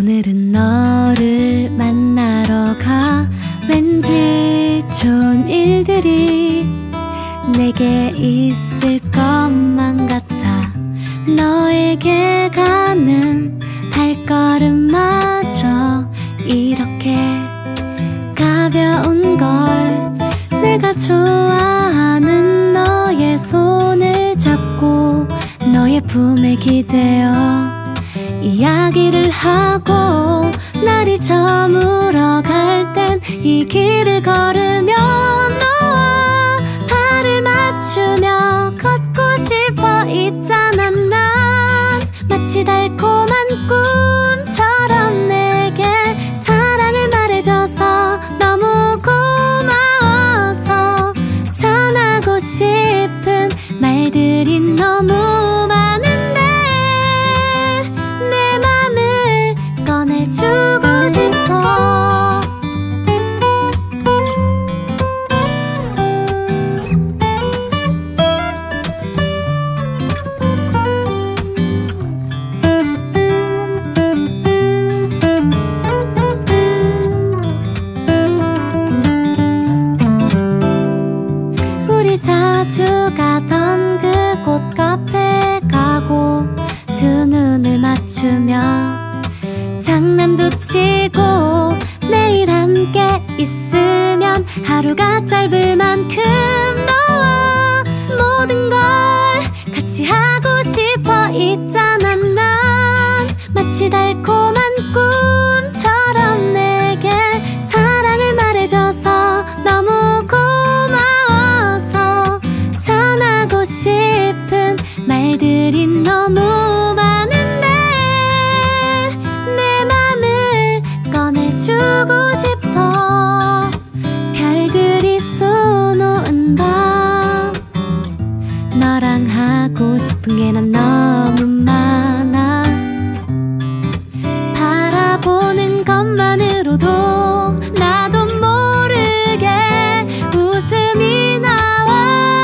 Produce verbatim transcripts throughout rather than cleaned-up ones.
오늘은 너를 만나러 가. 왠지 좋은 일들이 내게 있을 것만 같아. 너에게 가는 발걸음마저 이렇게 가벼운 걸. 내가 좋아하는 너의 손을 잡고 너의 품에 기대어 이야기를 하고 날이 저물어 갈 땐 이 길을 걸으며 너와 발을 맞추며 걷고 싶어 있잖아. 난 마치 달콤한 꿈처럼 내게 사랑을 말해줘서 너무 고마워서 전하고 싶은 말들이 너무 많은데 내 맘을 꺼내주고 싶어. 우리 자주 가던 그곳 카페 가고 두 눈을 맞추며 장난도 치고 매일 함께 있으면 하루가 짧을 만큼 너와 모든 걸 같이 하고 싶어 있잖아. 난 마치 달콤한 꿈처럼 내게 사랑을 말해줘서 너무 고마워서 전하고 싶은 말들이 너무 많은데 내 맘을 꺼내주고 싶어. 별들이 수놓은 밤 너랑 하고 싶은 게 난 너무 많아. 바라보는 것만으로도 나도 모르게 웃음이 나와.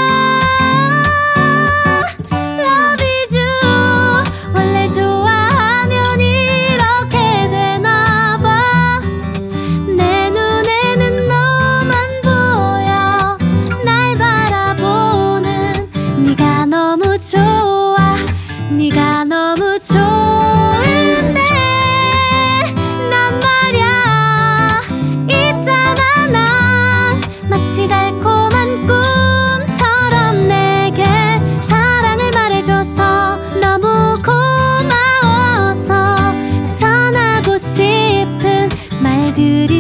Love is you. 원래 좋아하면 이렇게 되나봐. 내 눈에는 너만 보여. 날 바라보는 네가 너무 좋아. 네가 너무 좋은데 난 말야 있잖아. 난 마치 달콤한 꿈처럼 내게 사랑을 말해줘서 너무 고마워서 전하고 싶은 말들이